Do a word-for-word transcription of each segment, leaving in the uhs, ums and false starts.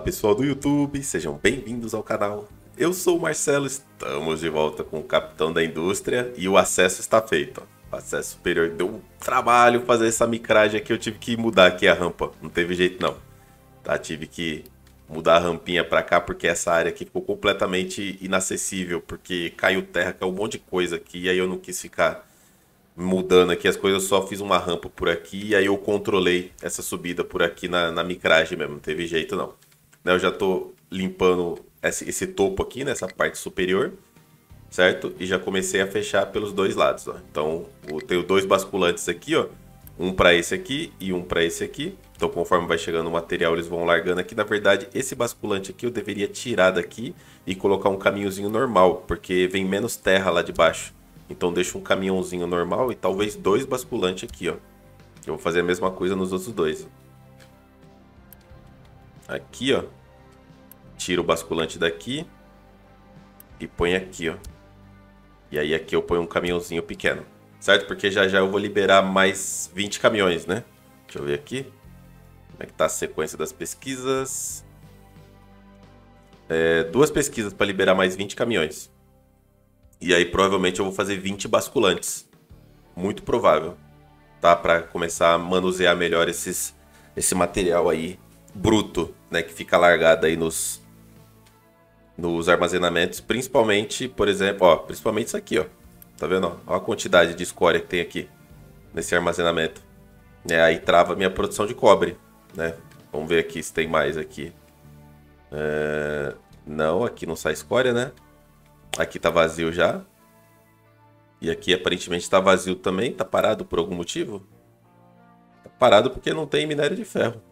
pessoal do YouTube, sejam bem-vindos ao canal. Eu sou o Marcelo, estamos de volta com o Capitão da Indústria e o acesso está feito. Ó. O acesso superior deu um trabalho fazer essa micragem aqui, eu tive que mudar aqui a rampa, não teve jeito não. Tá, tive que mudar a rampinha pra cá porque essa área aqui ficou completamente inacessível, porque caiu terra, caiu um monte de coisa aqui e aí eu não quis ficar mudando aqui as coisas, eu só fiz uma rampa por aqui e aí eu controlei essa subida por aqui na, na micragem mesmo, não teve jeito não. Eu já tô limpando esse, esse topo aqui, nessa parte superior, certo? E já comecei a fechar pelos dois lados, ó. Então eu tenho dois basculantes aqui, ó, um para esse aqui e um para esse aqui. Então conforme vai chegando o material eles vão largando aqui. Na verdade esse basculante aqui eu deveria tirar daqui e colocar um caminhozinho normal, porque vem menos terra lá de baixo. Então deixa um caminhãozinho normal e talvez dois basculantes aqui, ó. Eu vou fazer a mesma coisa nos outros dois. Aqui, ó. Tiro o basculante daqui e põe aqui, ó. E aí aqui eu ponho um caminhãozinho pequeno, certo? Porque já já eu vou liberar mais vinte caminhões, né? Deixa eu ver aqui. Como é que tá a sequência das pesquisas? É, duas pesquisas para liberar mais vinte caminhões. E aí provavelmente eu vou fazer vinte basculantes. Muito provável. Tá? Para começar a manusear melhor esses, esse material aí bruto, né? Que fica largado aí nos, nos armazenamentos. Principalmente, por exemplo, ó. Principalmente isso aqui, ó. Tá vendo? Ó, ó a quantidade de escória que tem aqui nesse armazenamento. É, aí trava a minha produção de cobre, né? Vamos ver aqui se tem mais aqui. É... Não, aqui não sai escória, né? Aqui tá vazio já. E aqui aparentemente tá vazio também. Tá parado por algum motivo? Tá parado porque não tem minério de ferro.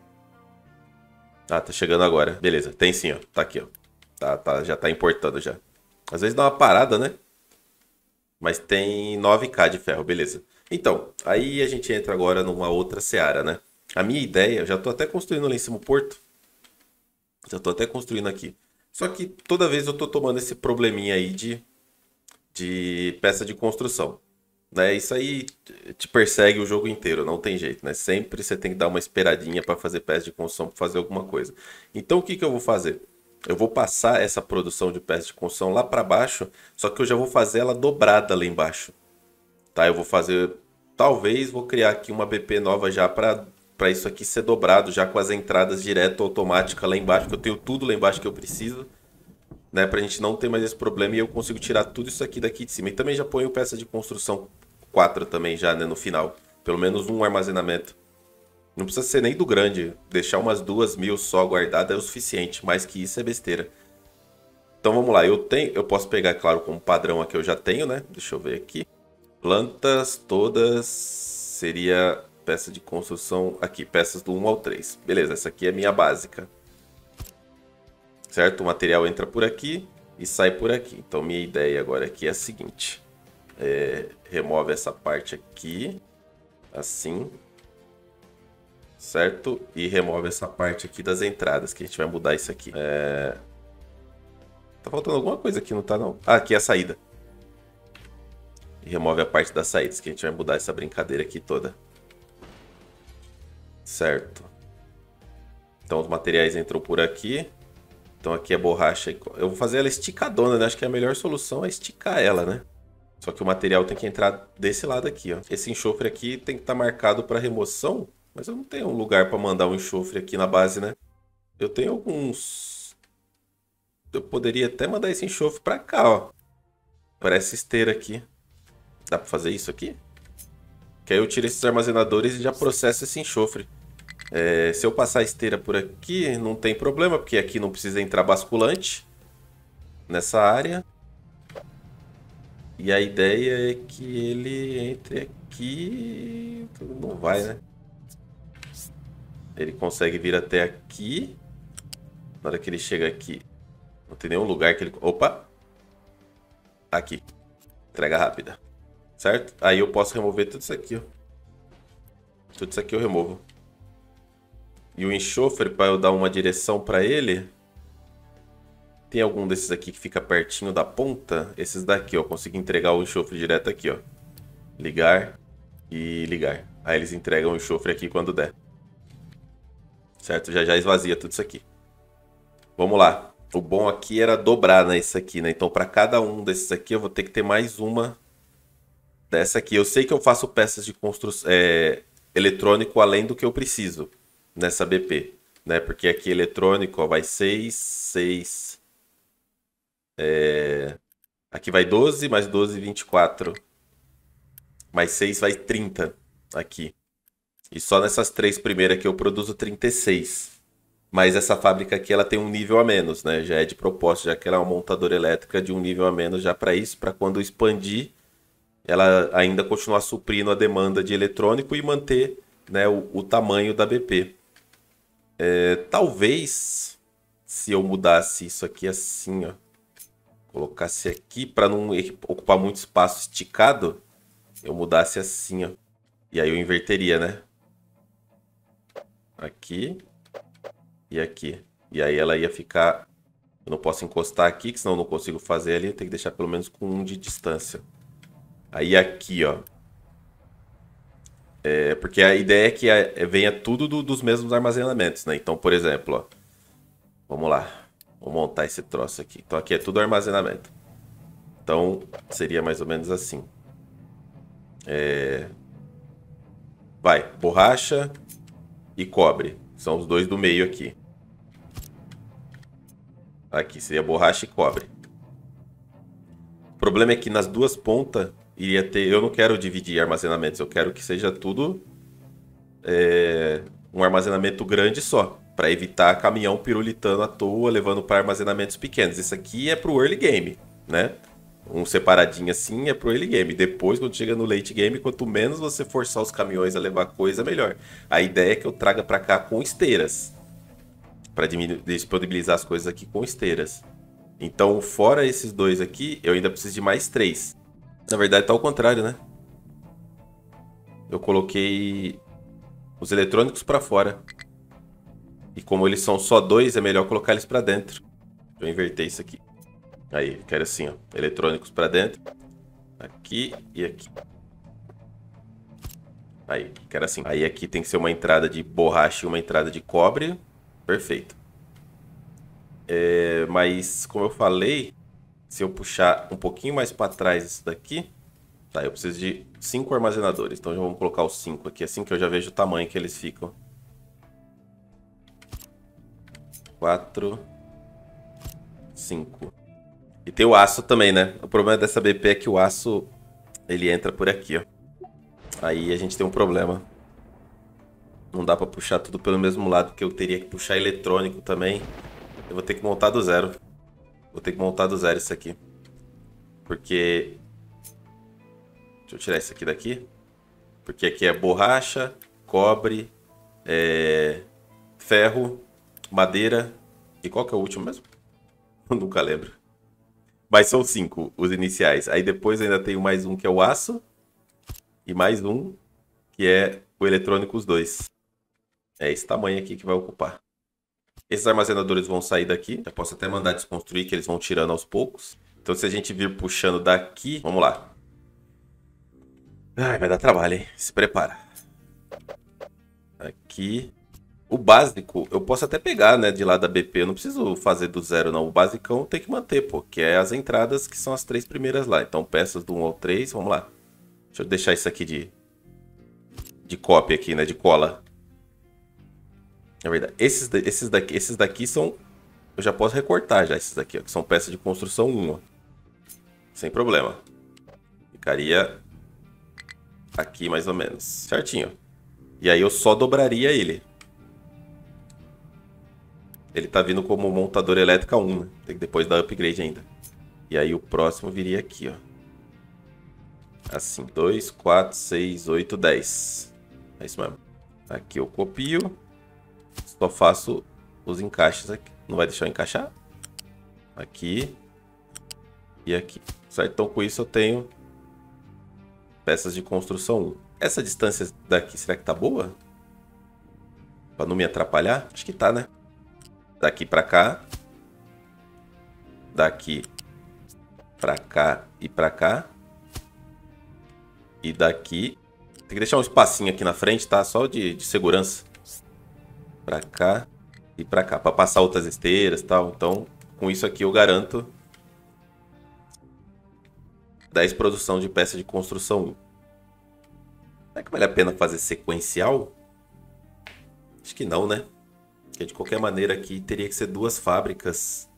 Ah, tá chegando agora. Beleza, tem sim, ó. Tá aqui, ó. Tá, tá, já tá importando já. Às vezes dá uma parada, né? Mas tem nove K de ferro, beleza. Então, aí a gente entra agora numa outra seara, né? A minha ideia, eu já tô até construindo lá em cima o porto. Já tô até construindo aqui. Só que toda vez eu tô tomando esse probleminha aí de, de peça de construção, né? Isso aí te persegue o jogo inteiro, não tem jeito, né? Sempre você tem que dar uma esperadinha para fazer peça de construção, para fazer alguma coisa. Então o que que eu vou fazer? Eu vou passar essa produção de peça de construção lá para baixo, só que eu já vou fazer ela dobrada lá embaixo. Tá? Eu vou fazer, talvez vou criar aqui uma B P nova já para para isso aqui ser dobrado, já com as entradas direto automática lá embaixo, que eu tenho tudo lá embaixo que eu preciso, né, pra gente não ter mais esse problema e eu consigo tirar tudo isso aqui daqui de cima. E também já ponho peça de construção quatro também já, né, no final, pelo menos um armazenamento. Não precisa ser nem do grande, deixar umas duas mil só guardada é o suficiente, mais que isso é besteira. Então vamos lá, eu tenho, eu posso pegar, claro, como padrão aqui eu já tenho, né, deixa eu ver aqui. Plantas todas seria peça de construção aqui, peças do um ao três. Beleza, essa aqui é a minha básica. Certo? O material entra por aqui e sai por aqui. Então minha ideia agora aqui é a seguinte. É, remove essa parte aqui, assim. Certo? E remove essa parte aqui das entradas, que a gente vai mudar isso aqui. É... Tá faltando alguma coisa aqui, não tá não? Ah, aqui é a saída. E remove a parte das saídas, que a gente vai mudar essa brincadeira aqui toda. Certo. Então os materiais entram por aqui. Então aqui é borracha. Eu vou fazer ela esticadona, né? Acho que a melhor solução é esticar ela, né? Só que o material tem que entrar desse lado aqui, ó. Esse enxofre aqui tem que estar marcado para remoção. Mas eu não tenho um lugar para mandar um enxofre aqui na base, né? Eu tenho alguns... Eu poderia até mandar esse enxofre para cá, ó. Parece esteira aqui. Dá para fazer isso aqui? Que aí eu tiro esses armazenadores e já processo esse enxofre. É, se eu passar a esteira por aqui, não tem problema, porque aqui não precisa entrar basculante nessa área. E a ideia é que ele entre aqui... Não vai, né? Ele consegue vir até aqui. Na hora que ele chega aqui, não tem nenhum lugar que ele... Opa! Aqui. Entrega rápida. Certo? Aí eu posso remover tudo isso aqui, ó. Tudo isso aqui eu removo. E o enxofre, para eu dar uma direção para ele... Tem algum desses aqui que fica pertinho da ponta? Esses daqui, ó. Eu consigo entregar o enxofre direto aqui, ó. Ligar e ligar. Aí eles entregam o enxofre aqui quando der. Certo? Já já esvazia tudo isso aqui. Vamos lá. O bom aqui era dobrar, né, isso aqui, né? Então, para cada um desses aqui, eu vou ter que ter mais uma dessa aqui. Eu sei que eu faço peças de construção é, eletrônico além do que eu preciso nessa B P, né? Porque aqui eletrônico, ó, vai seis, seis. É... Aqui vai doze, mais doze, vinte e quatro. Mais seis vai trinta aqui. E só nessas três primeiras aqui eu produzo trinta e seis. Mas essa fábrica aqui ela tem um nível a menos, né? Já é de propósito, já que ela é uma montadora elétrica de um nível a menos já para isso, para quando expandir, ela ainda continuar suprindo a demanda de eletrônico e manter, né, o, o tamanho da B P. É, talvez, se eu mudasse isso aqui assim, ó, colocasse aqui para não ocupar muito espaço esticado, eu mudasse assim, ó. E aí eu inverteria, né? Aqui e aqui. E aí ela ia ficar... Eu não posso encostar aqui, que senão eu não consigo fazer ali. Tem que deixar pelo menos com um de distância. Aí aqui, ó. É, porque a ideia é que a, venha tudo do, dos mesmos armazenamentos, né? Então, por exemplo, ó. Vamos lá. Vou montar esse troço aqui. Então aqui é tudo armazenamento. Então seria mais ou menos assim. É... Vai, borracha e cobre. São os dois do meio aqui. Aqui seria borracha e cobre. O problema é que nas duas pontas iria ter... Eu não quero dividir armazenamentos. Eu quero que seja tudo é, um armazenamento grande só. Para evitar caminhão pirulitando à toa, levando para armazenamentos pequenos. Isso aqui é para o early game, né? Um separadinho assim é pro early game. Depois, quando chega no late game, quanto menos você forçar os caminhões a levar coisa, melhor. A ideia é que eu traga para cá com esteiras. Para disponibilizar as coisas aqui com esteiras. Então, fora esses dois aqui, eu ainda preciso de mais três. Na verdade, tá ao contrário, né? Eu coloquei os eletrônicos para fora. E como eles são só dois, é melhor colocar eles para dentro. Deixa eu inverter isso aqui. Aí, quero assim, ó. Eletrônicos para dentro. Aqui e aqui. Aí, quero assim. Aí aqui tem que ser uma entrada de borracha e uma entrada de cobre. Perfeito. É, mas, como eu falei, se eu puxar um pouquinho mais para trás isso daqui... Tá, eu preciso de cinco armazenadores. Então já vamos colocar os cinco aqui, assim que eu já vejo o tamanho que eles ficam. Quatro. Cinco. E tem o aço também, né? O problema dessa B P é que o aço, ele entra por aqui, ó. Aí a gente tem um problema. Não dá pra puxar tudo pelo mesmo lado, porque eu teria que puxar eletrônico também. Eu vou ter que montar do zero. Vou ter que montar do zero isso aqui. Porque... Deixa eu tirar isso aqui daqui. Porque aqui é borracha, cobre, é... ferro, madeira. E qual que é o último mesmo? Eu nunca lembro. Mas são cinco os iniciais. Aí depois ainda tem mais um que é o aço. E mais um que é o eletrônico, os dois. É esse tamanho aqui que vai ocupar. Esses armazenadores vão sair daqui. Já posso até mandar desconstruir, que eles vão tirando aos poucos. Então se a gente vir puxando daqui... Vamos lá. Ai, vai dar trabalho, hein? Se prepara. Aqui. O básico, eu posso até pegar, né, de lá da B P. Eu não preciso fazer do zero, não. O basicão tem que manter, pô. Que é as entradas que são as três primeiras lá. Então, peças do um ao três, vamos lá. Deixa eu deixar isso aqui de... De cópia aqui, né? De cola. É verdade. Esses, esses, daqui, esses daqui são... Eu já posso recortar já esses daqui, ó. Que são peças de construção um, ó. Sem problema. Ficaria... Aqui, mais ou menos. Certinho. E aí eu só dobraria ele. Ele tá vindo como montadora elétrica um, né? Tem que depois dar upgrade ainda. E aí o próximo viria aqui, ó. Assim, dois, quatro, seis, oito, dez. É isso mesmo. Aqui eu copio. Só faço os encaixes aqui. Não vai deixar eu encaixar? Aqui. E aqui. Certo? Então com isso eu tenho... Peças de construção um. Essa distância daqui, será que tá boa? Pra não me atrapalhar? Acho que tá, né? Daqui pra cá. Daqui pra cá e pra cá. E daqui... Tem que deixar um espacinho aqui na frente, tá? Só de, de segurança. Pra cá e pra cá, pra passar outras esteiras e tal. Então, com isso aqui eu garanto dez produção de peça de construção um. Será que vale a pena fazer sequencial? Acho que não, né? Porque de qualquer maneira aqui teria que ser duas fábricas.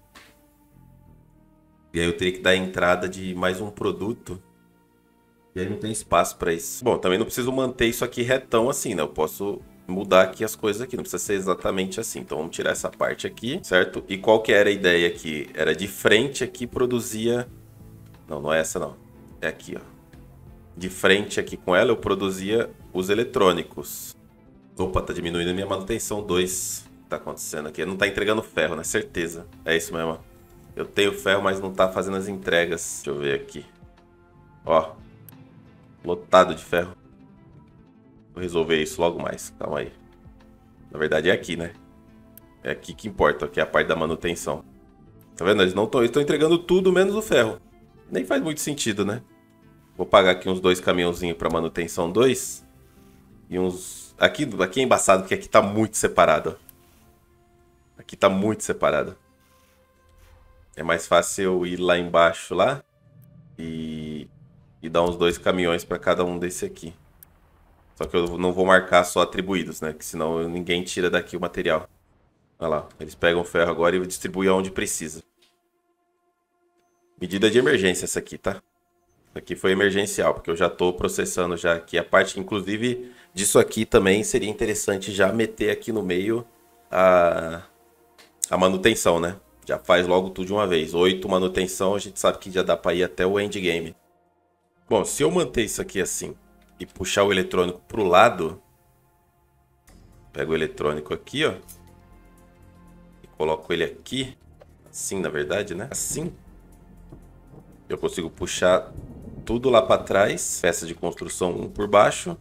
E aí eu teria que dar entrada de mais um produto. E aí não tem espaço para isso. Bom, também não preciso manter isso aqui retão assim, né? Eu posso mudar aqui as coisas aqui. Não precisa ser exatamente assim. Então vamos tirar essa parte aqui, certo? E qual que era a ideia aqui? Era de frente aqui produzia... Não, não é essa não. É aqui, ó. De frente aqui com ela eu produzia os eletrônicos. Opa, tá diminuindo a minha manutenção dois. O que tá acontecendo aqui? Não tá entregando ferro, né? Certeza. É isso mesmo. Eu tenho ferro, mas não tá fazendo as entregas. Deixa eu ver aqui. Ó. Lotado de ferro. Vou resolver isso logo mais. Calma aí. Na verdade é aqui, né? É aqui que importa. Aqui é a parte da manutenção. Tá vendo? Eles não estão entregando tudo menos o ferro. Nem faz muito sentido, né? Vou pagar aqui uns dois caminhãozinhos para manutenção dois. E uns... Aqui, aqui é embaçado, porque aqui tá muito separado. Aqui tá muito separado. É mais fácil eu ir lá embaixo, lá. E, e dar uns dois caminhões para cada um desse aqui. Só que eu não vou marcar só atribuídos, né? Que senão ninguém tira daqui o material. Olha lá, eles pegam o ferro agora e distribuem aonde precisa. Medida de emergência essa aqui, tá? Aqui foi emergencial, porque eu já estou processando já aqui a parte, inclusive, disso aqui também seria interessante já meter aqui no meio a, a manutenção, né? Já faz logo tudo de uma vez. oito manutenção, a gente sabe que já dá para ir até o endgame. Bom, se eu manter isso aqui assim e puxar o eletrônico para o lado, pego o eletrônico aqui, ó, e coloco ele aqui, assim na verdade, né? Assim. Eu consigo puxar tudo lá para trás, peça de construção um por baixo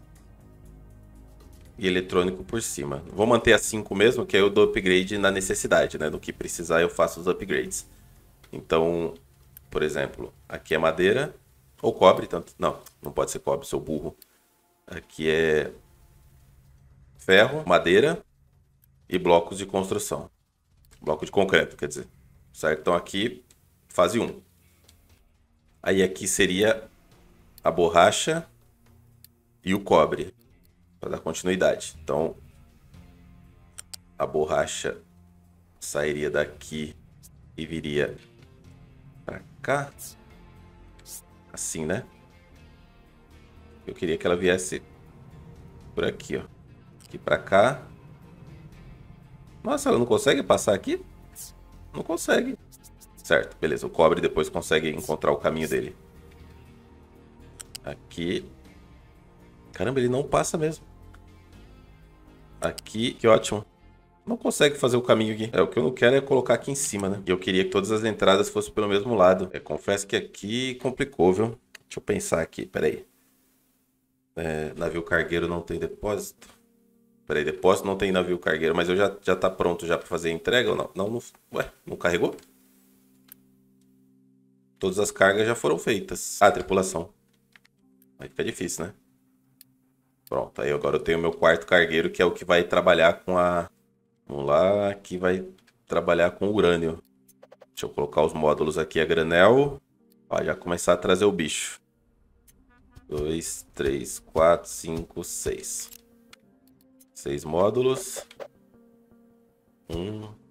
e eletrônico por cima. Vou manter a cinco mesmo, que aí eu dou upgrade na necessidade, né? No que precisar eu faço os upgrades. Então, por exemplo, aqui é madeira ou cobre, tanto não, não pode ser cobre, sou burro. Aqui é ferro, madeira e blocos de construção. Bloco de concreto, quer dizer. Certo? Então aqui, fase um. Aí aqui seria a borracha e o cobre, para dar continuidade. Então, a borracha sairia daqui e viria para cá. Assim, né? Eu queria que ela viesse por aqui, ó. Aqui para cá. Nossa, ela não consegue passar aqui? Não consegue. Certo, beleza. O cobre depois consegue encontrar o caminho dele. Aqui. Caramba, ele não passa mesmo. Aqui, que ótimo. Não consegue fazer o caminho aqui. É, o que eu não quero é colocar aqui em cima, né? E eu queria que todas as entradas fossem pelo mesmo lado. É, confesso que aqui complicou, viu? Deixa eu pensar aqui, peraí. É, navio cargueiro não tem depósito. Peraí, depósito não tem navio cargueiro, mas eu já, já tá pronto já para fazer a entrega ou não? Não, não... Ué, não carregou? Todas as cargas já foram feitas. Ah, tripulação. Aí fica difícil, né? Pronto, aí agora eu tenho o meu quarto cargueiro, que é o que vai trabalhar com a... Vamos lá, aqui vai trabalhar com urânio. Deixa eu colocar os módulos aqui a granel. Ó, já começar a trazer o bicho. Dois, três, quatro, cinco, seis. Seis módulos. Um,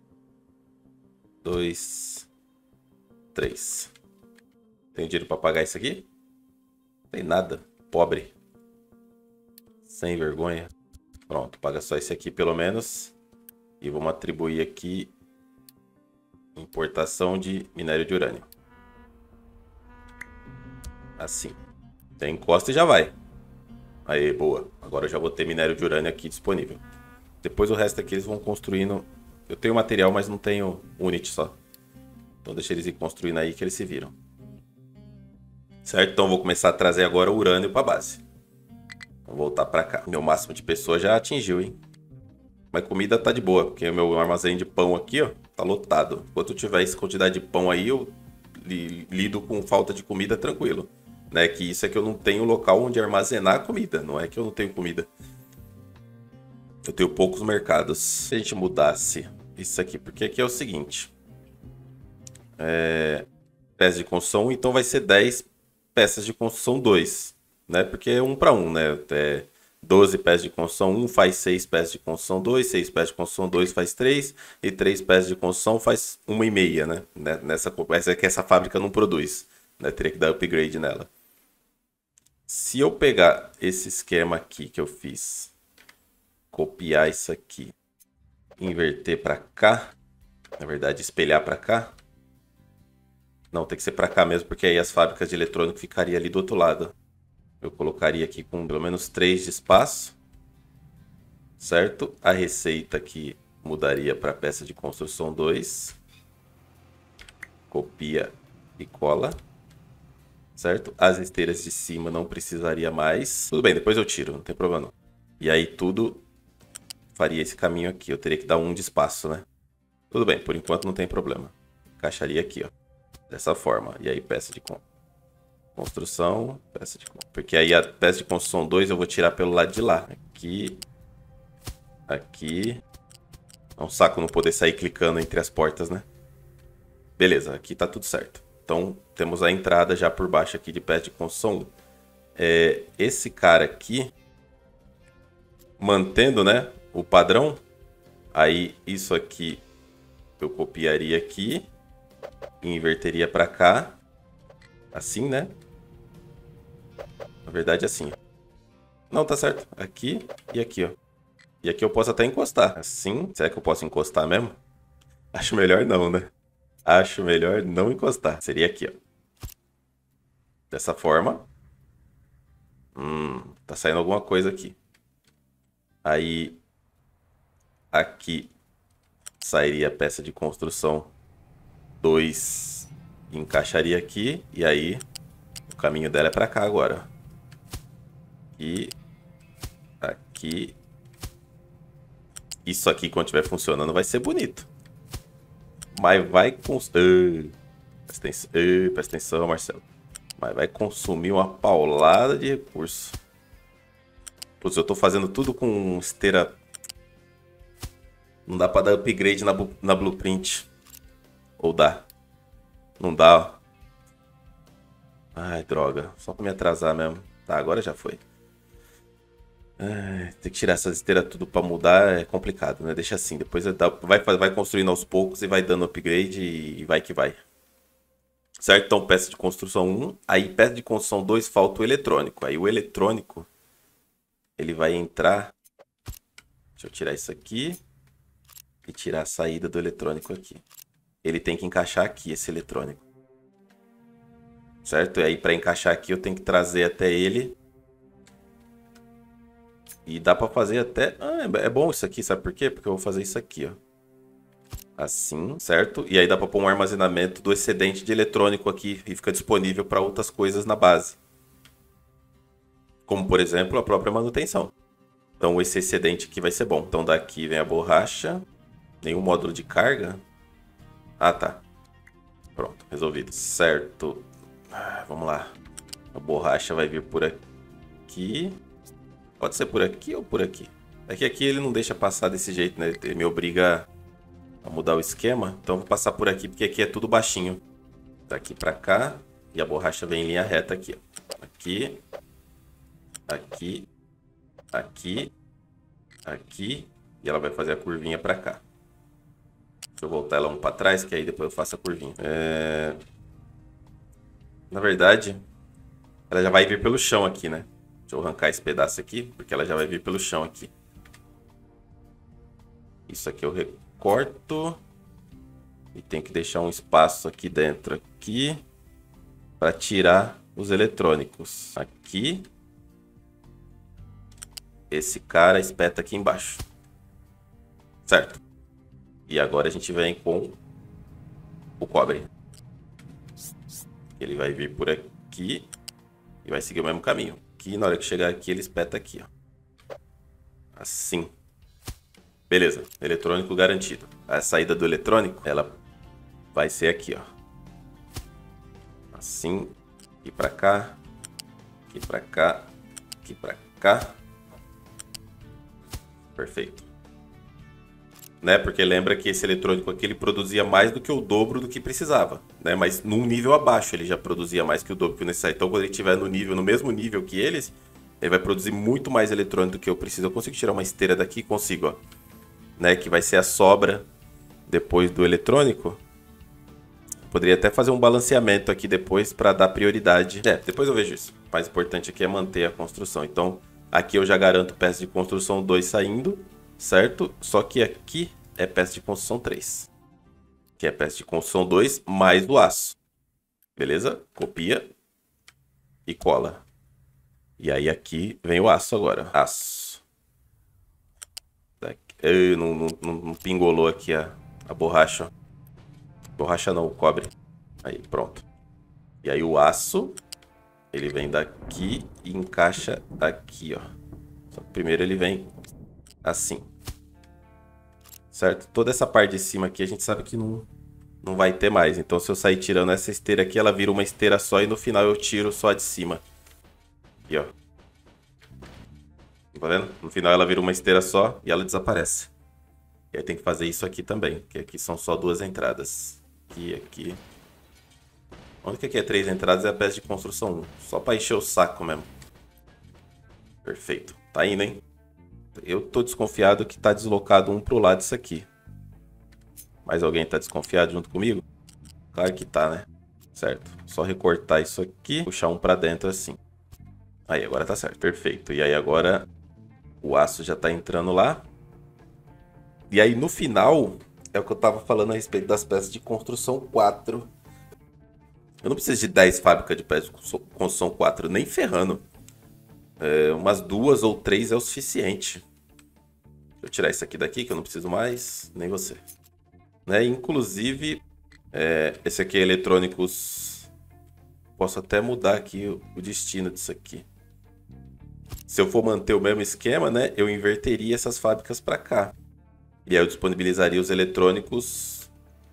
dois, três. Tem dinheiro para pagar isso aqui? Não tem nada. Pobre. Sem vergonha. Pronto, paga só esse aqui pelo menos. E vamos atribuir aqui importação de minério de urânio. Assim. Tem encosta e já vai. Aí, boa. Agora eu já vou ter minério de urânio aqui disponível. Depois o resto aqui eles vão construindo. Eu tenho material, mas não tenho unit só. Então deixa eles ir construindo aí que eles se viram. Certo? Então vou começar a trazer agora o urânio para base. Vou voltar para cá. Meu máximo de pessoas já atingiu, hein? Mas comida tá de boa, porque o meu armazém de pão aqui, ó, tá lotado. Enquanto eu tiver essa quantidade de pão aí, eu li, lido com falta de comida tranquilo. Né? Que isso é que eu não tenho local onde armazenar a comida, não é que eu não tenho comida. Eu tenho poucos mercados. Se a gente mudasse isso aqui, porque aqui é o seguinte. É, peças de construção um, então vai ser dez peças de construção dois, né? Porque é um para um, né? É doze peças de construção um faz seis peças de construção dois, seis peças de construção dois faz três, e três peças de construção faz uma e meia, né? Nessa, essa que essa fábrica não produz, né? Teria que dar upgrade nela. Se eu pegar esse esquema aqui que eu fiz, copiar isso aqui, inverter para cá, na verdade espelhar para cá. Não, tem que ser para cá mesmo, porque aí as fábricas de eletrônico ficariam ali do outro lado. Eu colocaria aqui com pelo menos três de espaço, certo? A receita aqui mudaria para peça de construção dois. Copia e cola, certo? As esteiras de cima não precisaria mais. Tudo bem, depois eu tiro, não tem problema não. E aí tudo faria esse caminho aqui. Eu teria que dar um de espaço, né? Tudo bem, por enquanto não tem problema. Encaixaria aqui, ó. Dessa forma. E aí peça de construção, peça de... Porque aí a peça de construção dois eu vou tirar pelo lado de lá. Aqui. Aqui. É um saco não poder sair clicando entre as portas, né? Beleza, aqui tá tudo certo. Então temos a entrada já por baixo aqui de peça de construção um. É, esse cara aqui, mantendo, né, o padrão, aí isso aqui eu copiaria aqui e inverteria para cá, assim, né? Na verdade, assim. Não, tá certo. Aqui e aqui, ó. E aqui eu posso até encostar. Assim. Será que eu posso encostar mesmo? Acho melhor não, né? Acho melhor não encostar. Seria aqui, ó. Dessa forma. Hum, tá saindo alguma coisa aqui. Aí, aqui sairia a peça de construção dois, encaixaria aqui, e aí o caminho dela é para cá agora. E aqui. Isso aqui, quando estiver funcionando, vai ser bonito. Mas vai consumir. Presta atenção, uh, presta atenção, Marcelo. Mas vai consumir uma paulada de recurso. Putz, eu tô fazendo tudo com esteira. Não dá pra dar upgrade na, na blueprint. Ou dá? Não dá, ó. Ai, droga. Só pra me atrasar mesmo. Tá, agora já foi. Ai, ter que tirar essas esteiras tudo pra mudar é complicado, né? Deixa assim. Depois vai, vai construindo aos poucos e vai dando upgrade e vai que vai. Certo? Então, peça de construção um. Aí, peça de construção dois, falta o eletrônico. Aí, o eletrônico, ele vai entrar... Deixa eu tirar isso aqui. E tirar a saída do eletrônico aqui. Ele tem que encaixar aqui, esse eletrônico. Certo? E aí, para encaixar aqui, eu tenho que trazer até ele. E dá para fazer até... Ah, é bom isso aqui, sabe por quê? Porque eu vou fazer isso aqui, ó. Assim, certo? E aí dá para pôr um armazenamento do excedente de eletrônico aqui e fica disponível para outras coisas na base. Como, por exemplo, a própria manutenção. Então, esse excedente aqui vai ser bom. Então, daqui vem a borracha. Nenhum módulo de carga. Ah, tá. Pronto, resolvido. Certo. Ah, vamos lá. A borracha vai vir por aqui. Pode ser por aqui ou por aqui. É que aqui ele não deixa passar desse jeito, né? Ele me obriga a mudar o esquema. Então eu vou passar por aqui, porque aqui é tudo baixinho. Daqui pra cá. E a borracha vem em linha reta aqui, ó. Aqui. Aqui. Aqui. Aqui. E ela vai fazer a curvinha pra cá. Deixa eu voltar ela um pra trás, que aí depois eu faço a curvinha. É... Na verdade, ela já vai vir pelo chão aqui, né? Deixa eu arrancar esse pedaço aqui, porque ela já vai vir pelo chão aqui. Isso aqui eu recorto. E tem que deixar um espaço aqui dentro aqui. Para tirar os eletrônicos. Aqui. Esse cara espeta aqui embaixo. Certo. E agora a gente vem com o cobre. Ele vai vir por aqui. E vai seguir o mesmo caminho. Aqui, na hora que chegar aqui, ele espeta aqui, ó. Assim. Beleza, eletrônico garantido. A saída do eletrônico, ela vai ser aqui, ó. Assim, aqui pra cá, aqui pra cá, aqui pra cá. Perfeito. né? Porque lembra que esse eletrônico aqui ele produzia mais do que o dobro do que precisava, né? Mas num nível abaixo ele já produzia mais que o dobro que o necessário. Então quando ele estiver no nível, no mesmo nível que eles, ele vai produzir muito mais eletrônico do que eu preciso. Eu consigo tirar uma esteira daqui? Consigo, ó. Né? Que vai ser a sobra depois do eletrônico. Poderia até fazer um balanceamento aqui depois para dar prioridade. É, depois eu vejo isso. O mais importante aqui é manter a construção. Então aqui eu já garanto peça de construção dois saindo. Certo? Só que aqui é peça de construção três. Que é peça de construção dois mais o aço. Beleza? Copia e cola. E aí aqui vem o aço agora. Aço. Daqui. Não, não, não, não pingolou aqui a, a borracha. Borracha não, o cobre. Aí, pronto. E aí o aço, ele vem daqui e encaixa aqui, ó. Só que primeiro ele vem assim. Certo? Toda essa parte de cima aqui a gente sabe que não, não vai ter mais. Então se eu sair tirando essa esteira aqui, ela vira uma esteira só e no final eu tiro só a de cima. Aqui, ó. Tá vendo? No final ela vira uma esteira só e ela desaparece. E aí tem que fazer isso aqui também, que aqui são só duas entradas. Aqui, aqui. Onde que aqui é três entradas é a peça de construção um. Só pra encher o saco mesmo. Perfeito. Tá indo, hein? Eu tô desconfiado que tá deslocado um pro lado disso aqui. Mais alguém tá desconfiado junto comigo? Claro que tá, né? Certo. Só recortar isso aqui, puxar um pra dentro assim. Aí, agora tá certo. Perfeito. E aí agora o aço já tá entrando lá. E aí no final, é o que eu tava falando a respeito das peças de construção quatro. Eu não preciso de dez fábricas de peças de construção quatro, nem ferrando. É, umas duas ou três é o suficiente. Deixa eu tirar isso aqui daqui, que eu não preciso mais, nem você. Né? Inclusive, é, esse aqui é eletrônicos. Posso até mudar aqui o, o destino disso aqui. Se eu for manter o mesmo esquema, né, eu inverteria essas fábricas para cá. E aí eu disponibilizaria os eletrônicos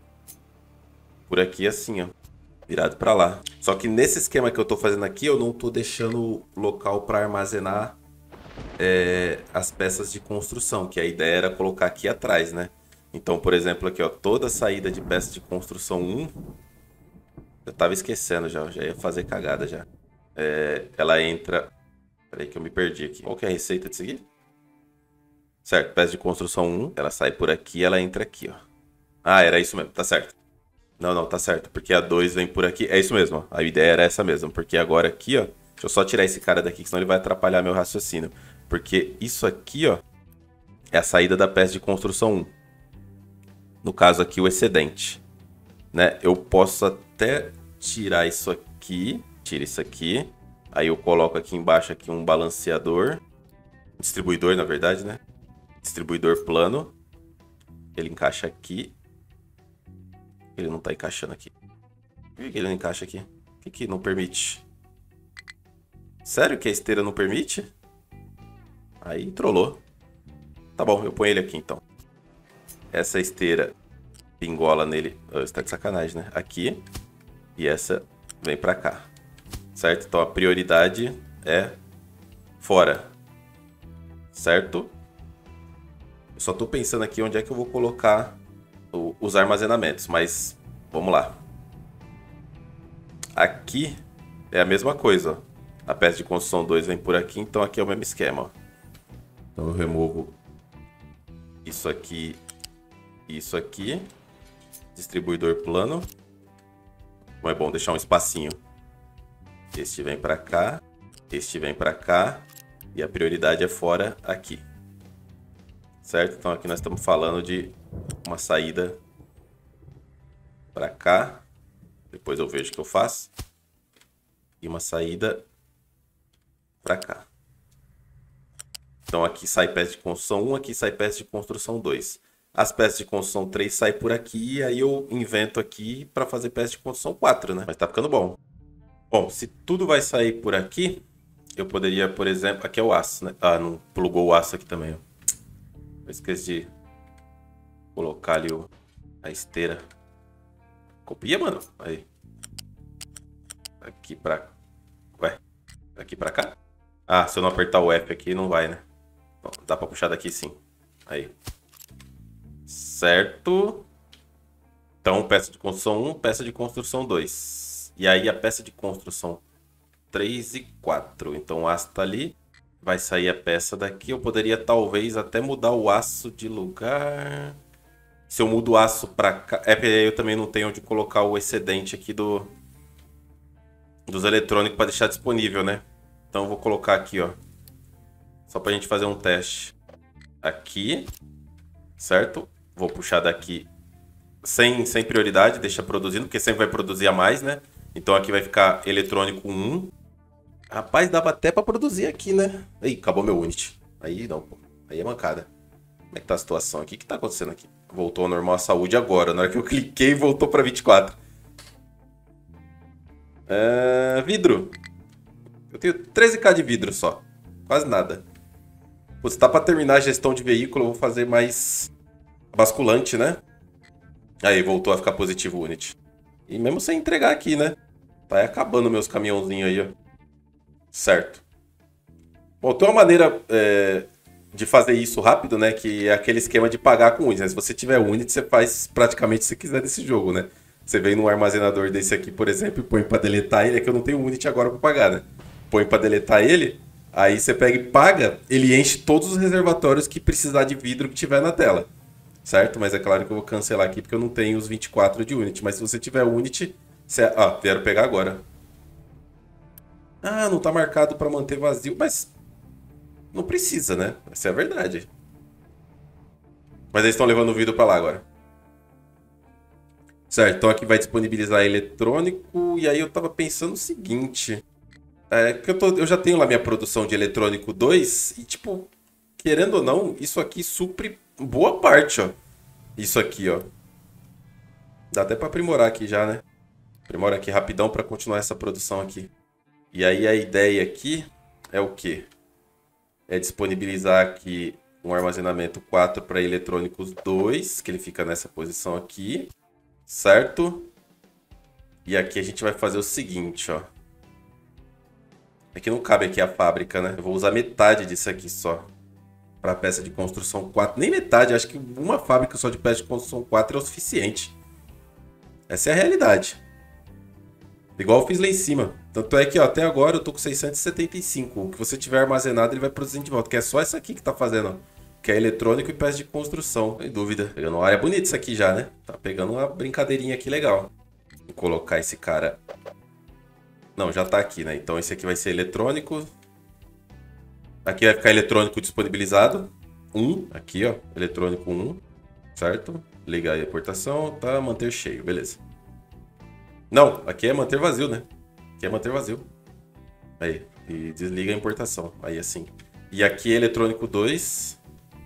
por aqui assim, ó. Virado para lá. Só que nesse esquema que eu tô fazendo aqui, eu não tô deixando local para armazenar é, as peças de construção, que a ideia era colocar aqui atrás, né? Então, por exemplo, aqui, ó, toda saída de peça de construção um, eu tava esquecendo já, já ia fazer cagada já. É, ela entra... Peraí que eu me perdi aqui. Qual que é a receita disso aqui? Certo, peça de construção um, ela sai por aqui, ela entra aqui, ó. Ah, era isso mesmo, tá certo. Não, não, tá certo, porque a dois vem por aqui. É isso mesmo, ó. A ideia era essa mesmo, porque agora aqui, ó... Deixa eu só tirar esse cara daqui, senão ele vai atrapalhar meu raciocínio. Porque isso aqui, ó, é a saída da peça de construção um. No caso aqui, o excedente. Né? Eu posso até tirar isso aqui. Tira isso aqui. Aí eu coloco aqui embaixo aqui um balanceador. Distribuidor, na verdade, né? Distribuidor plano. Ele encaixa aqui. Ele não tá encaixando aqui. Por que ele não encaixa aqui? O que que não permite? Sério que a esteira não permite? Aí trollou. Tá bom, eu ponho ele aqui então. Essa esteira pingola nele. Oh, você tá de sacanagem, né? Aqui. E essa vem pra cá. Certo? Então a prioridade é fora. Certo? Eu só tô pensando aqui onde é que eu vou colocar o, os armazenamentos. Mas vamos lá. Aqui é a mesma coisa, ó. A peça de construção dois vem por aqui, então aqui é o mesmo esquema, ó. Então eu removo isso aqui, isso aqui, distribuidor plano. Então é bom deixar um espacinho. Este vem para cá, este vem para cá e a prioridade é fora aqui. Certo? Então aqui nós estamos falando de uma saída para cá. Depois eu vejo o que eu faço. E uma saída para cá. Então aqui sai peça de construção um, aqui sai peça de construção dois. As peças de construção três saem por aqui e aí eu invento aqui para fazer peça de construção quatro, né? Mas tá ficando bom. Bom, se tudo vai sair por aqui, eu poderia, por exemplo... Aqui é o aço, né? Ah, não plugou o aço aqui também, ó. Eu esqueci de colocar ali o... a esteira. Copia, mano. Aí. Aqui pra... Ué. Aqui pra cá? Ah, se eu não apertar o F aqui, não vai, né? Bom, dá pra puxar daqui sim. Aí. Certo. Então, peça de construção um, peça de construção dois. E aí a peça de construção três e quatro. Então o aço tá ali. Vai sair a peça daqui. Eu poderia talvez até mudar o aço de lugar. Se eu mudo o aço pra cá... É porque eu também não tenho onde colocar o excedente aqui do... dos eletrônicos para deixar disponível, né? Então eu vou colocar aqui, ó. Só pra gente fazer um teste. Aqui. Certo? Vou puxar daqui sem, sem prioridade, deixa produzindo, porque sempre vai produzir a mais, né? Então aqui vai ficar eletrônico um. Rapaz, dava até pra produzir aqui, né? Ih, acabou meu unit. Aí não, pô. Aí é mancada. Como é que tá a situação aqui? O que tá acontecendo aqui? Voltou ao normal a saúde agora. Na hora que eu cliquei, voltou pra vinte e quatro. É... Vidro. Eu tenho treze mil de vidro só. Quase nada. Pô, se tá pra terminar a gestão de veículo, eu vou fazer mais basculante, né? Aí, voltou a ficar positivo o unit. E mesmo sem entregar aqui, né? Tá acabando meus caminhãozinhos aí, ó. Certo. Bom, tem uma maneira é, de fazer isso rápido, né? Que é aquele esquema de pagar com units, né? Se você tiver unit, você faz praticamente o que você quiser desse jogo, né? Você vem num armazenador desse aqui, por exemplo, e põe pra deletar ele. É que eu não tenho unit agora pra pagar, né? Põe pra deletar ele, aí você pega e paga, ele enche todos os reservatórios que precisar de vidro que tiver na tela. Certo? Mas é claro que eu vou cancelar aqui porque eu não tenho os vinte e quatro de unit. Mas se você tiver unit, você... Ah, vieram pegar agora. Ah, não tá marcado pra manter vazio. Mas não precisa, né? Essa é a verdade. Mas eles estão levando o vidro pra lá agora. Certo, então aqui vai disponibilizar eletrônico. E aí eu tava pensando o seguinte. É que eu, tô, eu já tenho lá minha produção de eletrônico dois. E tipo, querendo ou não, isso aqui supre boa parte, ó. Isso aqui, ó. Dá até pra aprimorar aqui já, né? Aprimora aqui rapidão pra continuar essa produção aqui. E aí a ideia aqui é o quê? É disponibilizar aqui um armazenamento quatro para eletrônicos dois, que ele fica nessa posição aqui, certo? E aqui a gente vai fazer o seguinte, ó. Aqui não cabe aqui a fábrica, né? Eu vou usar metade disso aqui só. Para peça de construção quatro. Nem metade, acho que uma fábrica só de peça de construção quatro é o suficiente. Essa é a realidade. Igual eu fiz lá em cima. Tanto é que ó, até agora eu tô com seiscentos e setenta e cinco. O que você tiver armazenado ele vai produzindo de volta. Que é só essa aqui que tá fazendo, ó. Que é eletrônico e peça de construção. Sem dúvida. Pegando uma área bonita isso aqui já, né? Tá pegando uma brincadeirinha aqui legal. Vou colocar esse cara... Não, já tá aqui, né? Então esse aqui vai ser eletrônico. Aqui vai ficar eletrônico disponibilizado. um. Aqui, ó. Eletrônico um. Certo? Ligar a importação. Tá, manter cheio. Beleza. Não, aqui é manter vazio, né? Aqui é manter vazio. Aí, e desliga a importação. Aí assim. E aqui é eletrônico dois.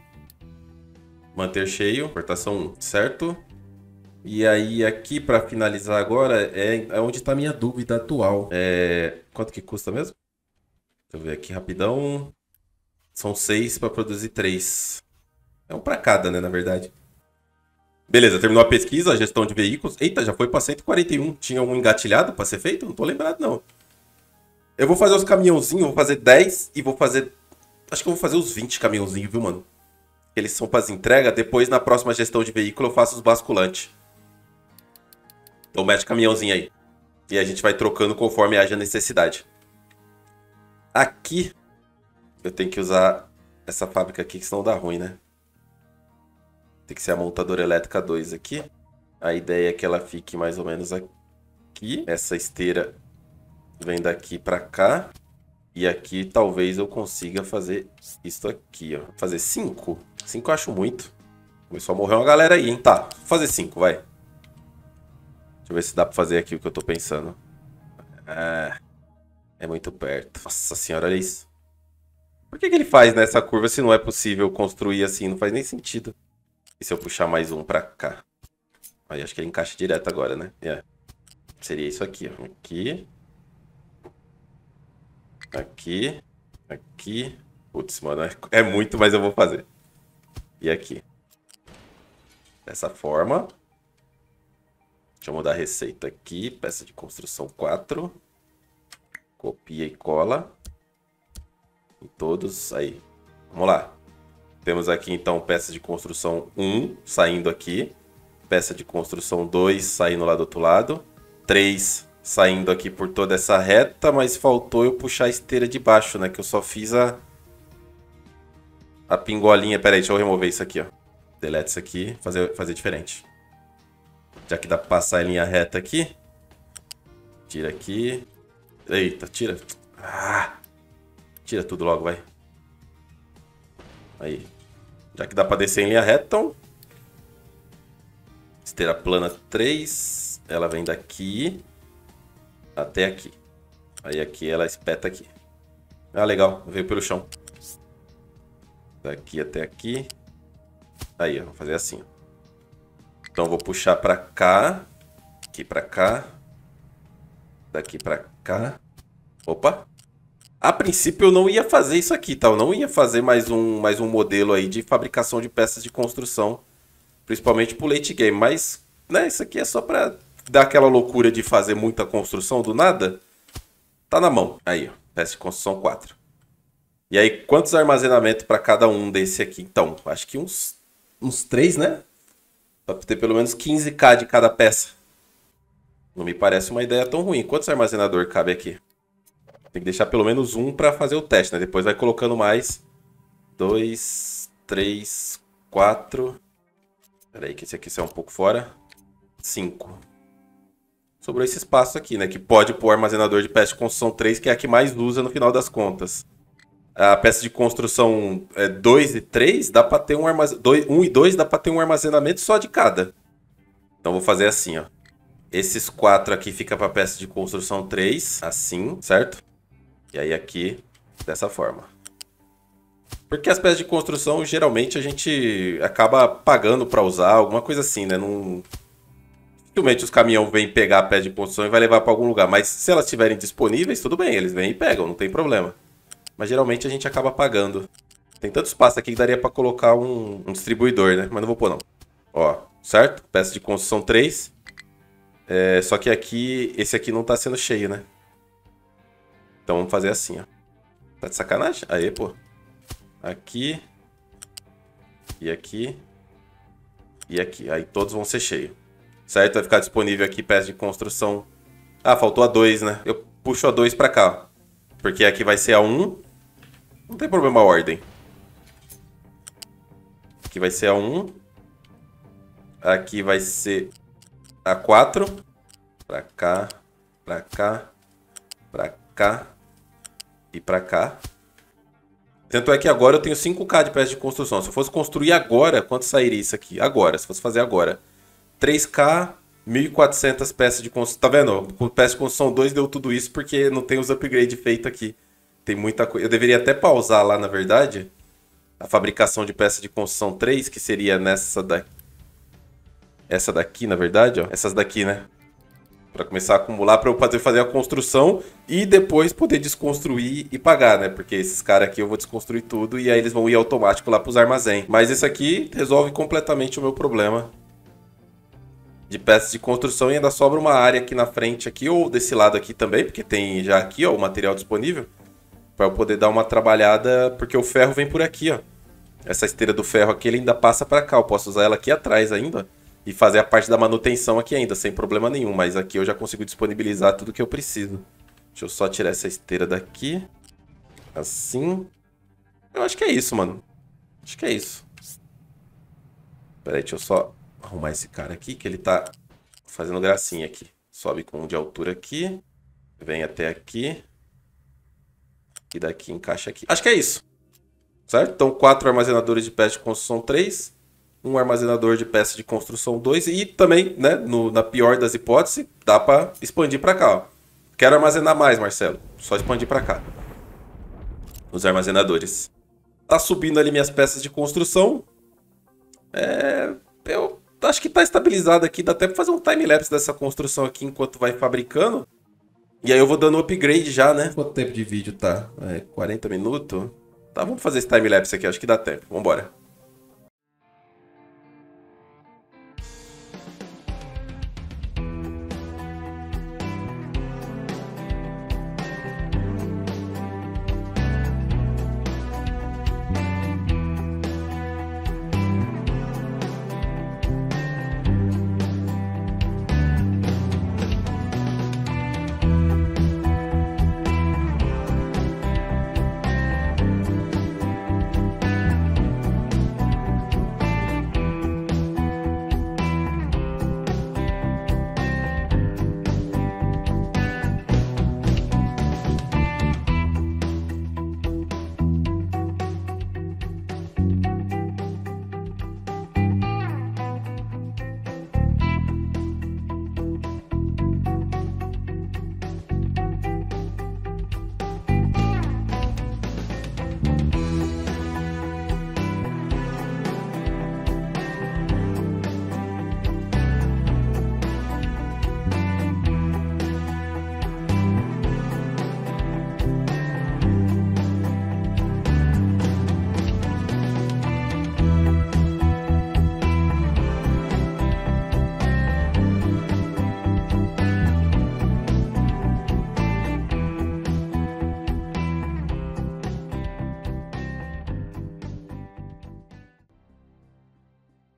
Manter cheio. Importação um, certo? E aí aqui para finalizar agora é, é onde está a minha dúvida atual. É... Quanto que custa mesmo? Deixa eu ver aqui rapidão. São seis para produzir três. É um para cada, né, na verdade. Beleza, terminou a pesquisa, a gestão de veículos. Eita, já foi para cento e quarenta e um. Tinha um engatilhado para ser feito? Não tô lembrado, não. Eu vou fazer os caminhãozinhos, vou fazer dez e vou fazer... Acho que eu vou fazer os vinte caminhãozinhos, viu, mano? Eles são para as entregas. Depois, na próxima gestão de veículo, eu faço os basculantes. Então, mete caminhãozinho aí. E a gente vai trocando conforme haja necessidade. Aqui, eu tenho que usar essa fábrica aqui, que senão dá ruim, né? Tem que ser a montadora elétrica dois aqui. A ideia é que ela fique mais ou menos aqui. Essa esteira vem daqui pra cá. E aqui talvez eu consiga fazer isso aqui, ó. Fazer cinco? cinco eu acho muito. Começou a morrer uma galera aí, hein? Tá, vou fazer cinco, vai. Deixa eu ver se dá pra fazer aqui o que eu tô pensando. Ah, é muito perto. Nossa senhora, olha isso. Por que que ele faz nessa curva se não é possível construir assim? Não faz nem sentido. E se eu puxar mais um pra cá? Aí acho que ele encaixa direto agora, né? Yeah. Seria isso aqui, ó. Aqui. Aqui. Aqui. Putz, mano, é muito, mas eu vou fazer. E aqui. Dessa forma. Deixa eu mudar a receita aqui. Peça de construção quatro. Copia e cola. Em todos. Aí. Vamos lá. Temos aqui, então, peça de construção um saindo aqui. Peça de construção dois saindo lá do outro lado. três saindo aqui por toda essa reta, mas faltou eu puxar a esteira de baixo, né? Que eu só fiz a... A pingolinha. Pera aí, deixa eu remover isso aqui, ó. Delete isso aqui, fazer, fazer diferente. Já que dá pra passar em linha reta aqui. Tira aqui. Eita, tira. Ah, tira tudo logo, vai. Aí. Já que dá pra descer em linha reta, então... Esteira plana três. Ela vem daqui até aqui. Aí aqui ela espeta aqui. Ah, legal. Veio pelo chão. Daqui até aqui. Aí, ó. Vou fazer assim. Então vou puxar pra cá. Aqui pra cá. Daqui pra cá. Opa. A princípio eu não ia fazer isso aqui, tá? Eu não ia fazer mais um, mais um modelo aí de fabricação de peças de construção. Principalmente pro late game. Mas, né, isso aqui é só pra dar aquela loucura de fazer muita construção do nada. Tá na mão. Aí, ó. Peça de construção quatro. E aí, quantos armazenamentos pra cada um desse aqui? Então, acho que uns, uns três, né? Pra ter pelo menos quinze K de cada peça. Não me parece uma ideia tão ruim. Quantos armazenador cabe aqui? Tem que deixar pelo menos um para fazer o teste, né? Depois vai colocando mais. Dois, três, quatro. Espera aí que esse aqui sai um pouco fora. Cinco. Sobrou esse espaço aqui, né? Que pode pôr armazenador de peça de construção três, que é a que mais usa no final das contas. A peça de construção dois e três, dá para ter um armazenamento... um e dois dá para ter um armazenamento só de cada. Então vou fazer assim, ó. Esses quatro aqui fica para peça de construção três, assim, certo? E aí aqui, dessa forma. Porque as peças de construção, geralmente, a gente acaba pagando para usar, alguma coisa assim, né? Não... Dificilmente os caminhões vêm pegar a peça de construção e vai levar para algum lugar. Mas se elas estiverem disponíveis, tudo bem, eles vêm e pegam, não tem problema. Mas geralmente a gente acaba pagando. Tem tanto espaço aqui que daria para colocar um, um distribuidor, né? Mas não vou pôr não. Ó, certo? Peça de construção três. É, só que aqui, esse aqui não tá sendo cheio, né? Então vamos fazer assim, ó. Tá de sacanagem? Aí, pô. Aqui. E aqui. E aqui. Aí todos vão ser cheios. Certo? Vai ficar disponível aqui peça de construção. Ah, faltou a dois, né? Eu puxo a dois pra cá, ó. Porque aqui vai ser a um. Não tem problema a ordem. Aqui vai ser a um. Aqui vai ser a quatro. Pra cá. Pra cá. Pra cá. E pra cá. Tanto é que agora eu tenho cinco K de peça de construção. Se eu fosse construir agora, quanto sairia isso aqui? Agora, se fosse fazer agora. três K, mil e quatrocentas peças de construção. Tá vendo? Com peça de construção dois deu tudo isso porque não tem os upgrades feitos aqui. Tem muita coisa. Eu deveria até pausar lá, na verdade, a fabricação de peça de construção três, que seria nessa daqui. Essa daqui, na verdade, ó. Essas daqui, né? Pra começar a acumular pra eu poder fazer a construção e depois poder desconstruir e pagar, né? Porque esses caras aqui eu vou desconstruir tudo e aí eles vão ir automático lá pros armazéns. Mas esse aqui resolve completamente o meu problema de peças de construção e ainda sobra uma área aqui na frente aqui ou desse lado aqui também, porque tem já aqui, ó, o material disponível para eu poder dar uma trabalhada, porque o ferro vem por aqui, ó. Essa esteira do ferro aqui ele ainda passa para cá, eu posso usar ela aqui atrás ainda. E fazer a parte da manutenção aqui ainda, sem problema nenhum. Mas aqui eu já consigo disponibilizar tudo que eu preciso. Deixa eu só tirar essa esteira daqui. Assim. Eu acho que é isso, mano. Acho que é isso. Pera aí, deixa eu só arrumar esse cara aqui, que ele tá fazendo gracinha aqui. Sobe com um de altura aqui. Vem até aqui. E daqui encaixa aqui. Acho que é isso. Certo? Então, quatro armazenadores de peça de construção três. Um armazenador de peça de construção dois e também, né, no, na pior das hipóteses, dá para expandir para cá, ó. Quero armazenar mais, Marcelo. Só expandir para cá. Os armazenadores. Tá subindo ali minhas peças de construção. É, eu acho que tá estabilizado aqui. Dá até para fazer um time-lapse dessa construção aqui enquanto vai fabricando. E aí eu vou dando upgrade já, né? Quanto tempo de vídeo tá? É, quarenta minutos? Tá, vamos fazer esse time-lapse aqui. Acho que dá tempo. Vambora.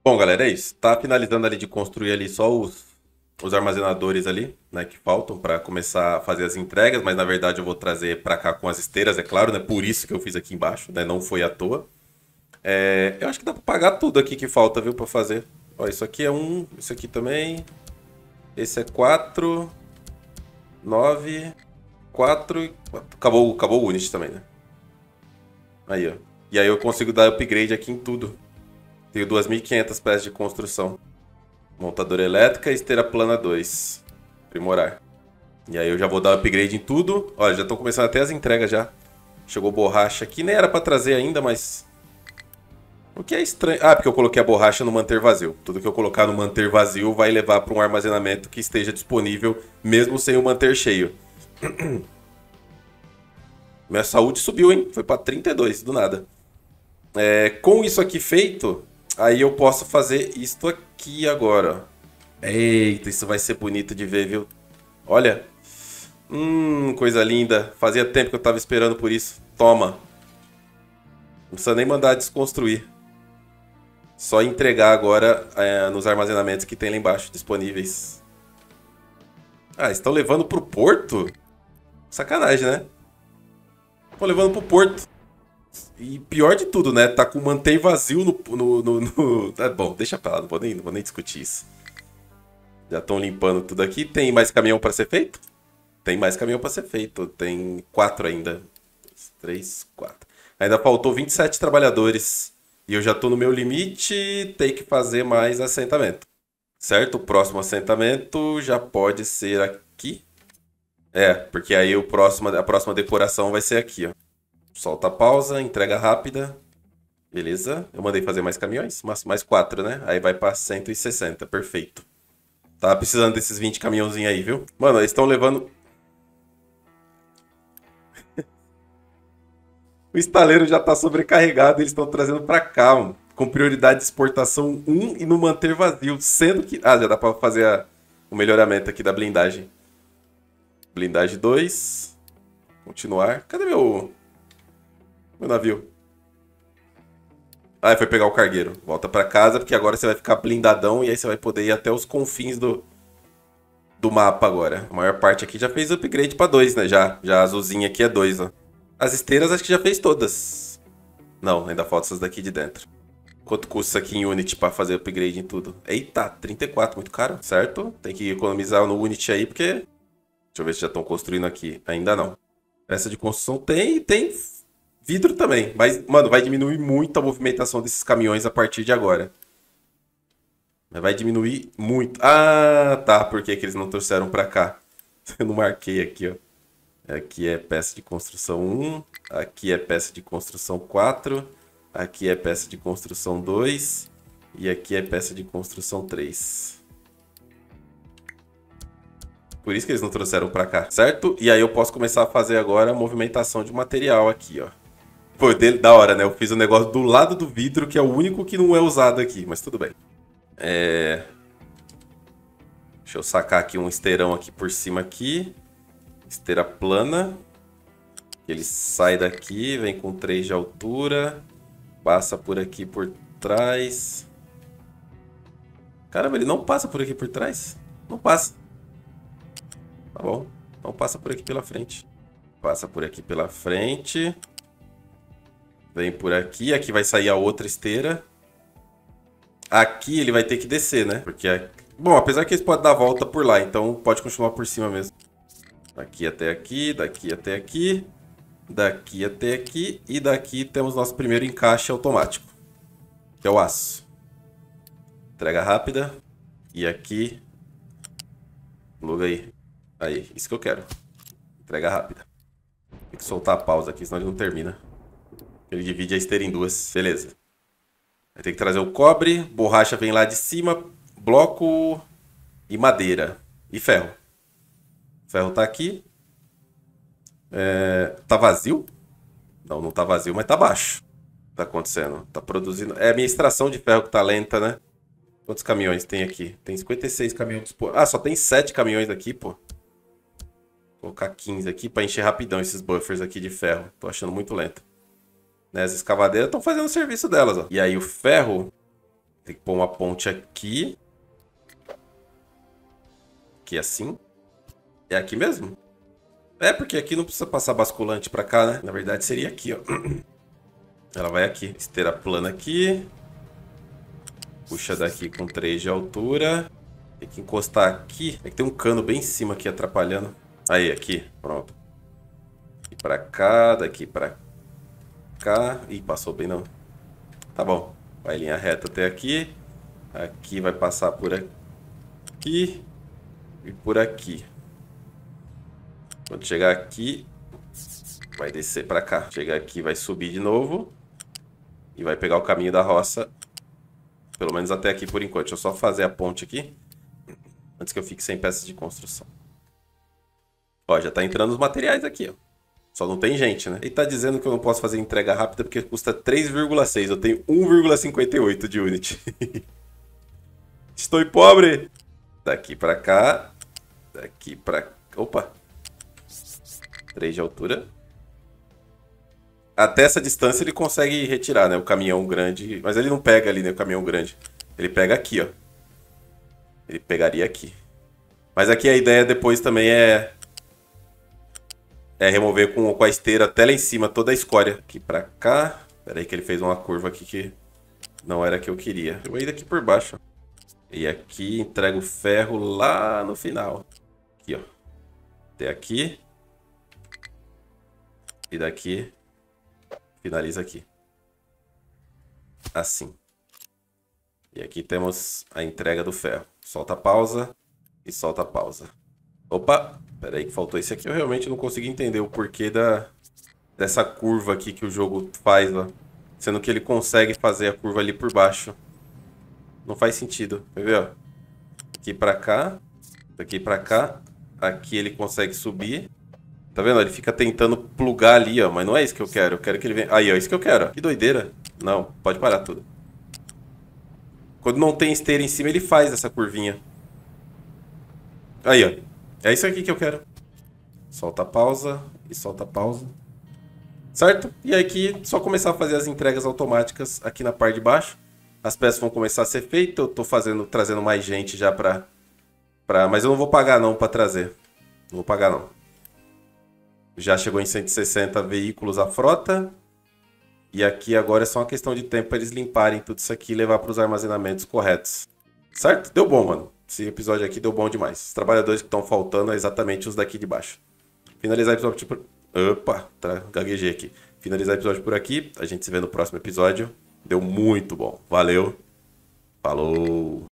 Bom, galera, é isso. Tá finalizando ali de construir ali só os, os armazenadores ali, né, que faltam para começar a fazer as entregas, mas na verdade eu vou trazer para cá com as esteiras, é claro, né? Por isso que eu fiz aqui embaixo, né? Não foi à toa. É, eu acho que dá para pagar tudo aqui que falta, viu, para fazer. Ó, isso aqui é um, isso aqui também. Esse é quatro, nove, quatro. Acabou, acabou o Unity também, né? Aí, ó. E aí eu consigo dar upgrade aqui em tudo. Tenho duas mil e quinhentas peças de construção. Montadora elétrica e esteira plana dois. Aprimorar. E aí eu já vou dar upgrade em tudo. Olha, já estão começando até as entregas já. Chegou borracha aqui. Nem era para trazer ainda, mas... O que é estranho... Ah, porque eu coloquei a borracha no manter vazio. Tudo que eu colocar no manter vazio vai levar para um armazenamento que esteja disponível, mesmo sem o manter cheio. Minha saúde subiu, hein? Foi para trinta e dois, do nada. É, com isso aqui feito, aí eu posso fazer isto aqui agora. Eita, isso vai ser bonito de ver, viu? Olha. Hum, coisa linda. Fazia tempo que eu tava esperando por isso. Toma. Não precisa nem mandar desconstruir. Só entregar agora é, nos armazenamentos que tem lá embaixo disponíveis. Ah, estão levando pro porto? Sacanagem, né? Estão levando pro porto. E pior de tudo, né? Tá com o mantém vazio no... no, no, no... Ah, bom, deixa pra lá. Não vou nem, não vou nem discutir isso. Já estão limpando tudo aqui. Tem mais caminhão para ser feito? Tem mais caminhão para ser feito. Tem quatro ainda. Dois, três, quatro. Ainda faltou vinte e sete trabalhadores. E eu já tô no meu limite. Tem que fazer mais assentamento. Certo? O próximo assentamento já pode ser aqui. É, porque aí o próximo, a próxima decoração vai ser aqui, ó. Solta a pausa, entrega rápida. Beleza. Eu mandei fazer mais caminhões. Mais, mais quatro, né? Aí vai para cento e sessenta. Perfeito. Tava precisando desses vinte caminhãozinhos aí, viu? Mano, eles estão levando... O estaleiro já tá sobrecarregado, eles estão trazendo pra cá, mano. Com prioridade de exportação um e no manter vazio. Sendo que... Ah, já dá pra fazer a... o melhoramento aqui da blindagem. Blindagem dois. Continuar. Cadê meu... meu navio? Ah, foi pegar o cargueiro. Volta pra casa, porque agora você vai ficar blindadão e aí você vai poder ir até os confins do... do mapa agora. A maior parte aqui já fez upgrade pra dois, né? Já, já a azulzinha aqui é dois, ó. As esteiras acho que já fez todas. Não, ainda falta essas daqui de dentro. Quanto custa isso aqui em Unity pra fazer upgrade em tudo? Eita, trinta e quatro, muito caro, certo? Tem que economizar no Unity aí, porque... Deixa eu ver se já estão construindo aqui. Ainda não. Peça de construção tem, tem vidro também. Mas, mano, vai diminuir muito a movimentação desses caminhões a partir de agora. Vai diminuir muito. Ah, tá. Por que que eles não trouxeram pra cá? Eu não marquei aqui, ó. Aqui é peça de construção um. Aqui é peça de construção quatro. Aqui é peça de construção dois. E aqui é peça de construção três. Por isso que eles não trouxeram pra cá, certo? E aí eu posso começar a fazer agora a movimentação de material aqui, ó. Pô, dele, da hora, né? Eu fiz o um negócio do lado do vidro, que é o único que não é usado aqui. Mas tudo bem. É... Deixa eu sacar aqui um esteirão aqui por cima aqui. Esteira plana. Ele sai daqui, vem com três de altura. Passa por aqui por trás. Caramba, ele não passa por aqui por trás? Não passa. Tá bom. Não passa por aqui pela frente. Passa por aqui pela frente. Vem por aqui. Aqui vai sair a outra esteira. Aqui ele vai ter que descer, né? Porque... É... Bom, apesar que eles podem dar a volta por lá. Então pode continuar por cima mesmo. Daqui até aqui, daqui até aqui, daqui até aqui e daqui temos nosso primeiro encaixe automático, que é o aço. Entrega rápida. E aqui, pluga aí. Aí, isso que eu quero. Entrega rápida. Tem que soltar a pausa aqui, senão ele não termina. Ele divide a esteira em duas. Beleza. Vai ter que trazer o cobre, borracha vem lá de cima, bloco e madeira. E ferro. Ferro tá aqui. É... Tá vazio? Não, não tá vazio, mas tá baixo. O que tá acontecendo? Tá produzindo... É a minha extração de ferro que tá lenta, né? Quantos caminhões tem aqui? Tem cinquenta e seis caminhões disponíveis. Ah, só tem sete caminhões aqui, pô. Vou colocar quinze aqui pra encher rapidão esses buffers aqui de ferro. Tô achando muito lento. Né? As escavadeiras estão fazendo o serviço delas, ó. E aí o ferro... Tem que pôr uma ponte aqui. Aqui assim. É aqui mesmo? É, porque aqui não precisa passar basculante pra cá, né? Na verdade seria aqui, ó. Ela vai aqui. Esteira plana aqui. Puxa daqui com três de altura. Tem que encostar aqui. É que tem um cano bem em cima aqui atrapalhando. Aí, aqui. Pronto. Aqui pra cá, daqui pra cá. Ih, passou bem não. Tá bom. Vai linha reta até aqui. Aqui vai passar por aqui. E por aqui. Quando chegar aqui, vai descer pra cá. Chegar aqui, vai subir de novo. E vai pegar o caminho da roça. Pelo menos até aqui por enquanto. Deixa eu só fazer a ponte aqui. Antes que eu fique sem peças de construção. Ó, já tá entrando os materiais aqui, ó. Só não tem gente, né? Ele tá dizendo que eu não posso fazer entrega rápida porque custa três vírgula seis. Eu tenho um vírgula cinquenta e oito de unit. Estou pobre! Daqui pra cá. Daqui pra... Opa! três de altura. Até essa distância ele consegue retirar, né? O caminhão grande. Mas ele não pega ali, né? O caminhão grande. Ele pega aqui, ó. Ele pegaria aqui. Mas aqui a ideia depois também é... É remover com, com a esteira até lá em cima toda a escória. Aqui pra cá. Pera aí que ele fez uma curva aqui que não era a que eu queria. Eu vou ir daqui por baixo. E aqui entrega o ferro lá no final. Aqui, ó. Até aqui. E daqui finaliza aqui. Assim. E aqui temos a entrega do ferro. Solta a pausa e solta a pausa. Opa! Pera aí que faltou esse aqui. Eu realmente não consegui entender o porquê da, dessa curva aqui que o jogo faz, ó. Sendo que ele consegue fazer a curva ali por baixo. Não faz sentido. Quer ver, ó? Aqui pra cá. Daqui pra cá. Aqui ele consegue subir. Tá vendo? Ele fica tentando plugar ali, ó. Mas não é isso que eu quero. Eu quero que ele venha... Aí, ó. Isso que eu quero. Ó. Que doideira. Não. Pode parar tudo. Quando não tem esteira em cima, ele faz essa curvinha. Aí, ó. É isso aqui que eu quero. Solta a pausa. E solta a pausa. Certo? E aqui, só começar a fazer as entregas automáticas aqui na parte de baixo. As peças vão começar a ser feitas. Eu tô fazendo, trazendo mais gente já pra... pra... Mas eu não vou pagar não pra trazer. Não vou pagar não. Já chegou em cento e sessenta veículos a frota. E aqui agora é só uma questão de tempo para eles limparem tudo isso aqui e levar para os armazenamentos corretos. Certo? Deu bom, mano. Esse episódio aqui deu bom demais. Os trabalhadores que estão faltando é exatamente os daqui de baixo. Finalizar o episódio... Tipo... Opa, tá, gaguejei aqui. Finalizar o episódio por aqui. A gente se vê no próximo episódio. Deu muito bom. Valeu. Falou.